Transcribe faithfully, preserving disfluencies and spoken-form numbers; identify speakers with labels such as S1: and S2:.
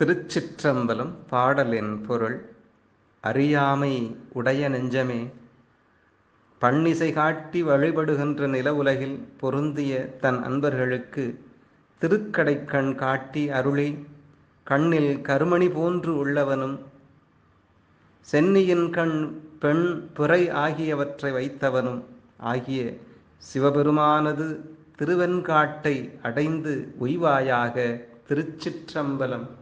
S1: திருச்சிற்றம்பலம். பாடலின் பொருள். அறியாமை உடைய நெஞ்சமே, பன்னிசை காட்டி வழிபடுகின்ற நில உலகில் பொருந்திய தன் அன்பர்களுக்கு திருக்கடைக்கண் காட்டி அருளி கண்ணில் கருமணி போன்று உள்ளவனும் சென்னியின் கண் பெண் பிறை ஆகியவற்றை வைத்தவனும் ஆகிய சிவபெருமானது திருவெண்காட்டை அடைந்து உய்வாயாக. திருச்சிற்றம்பலம்.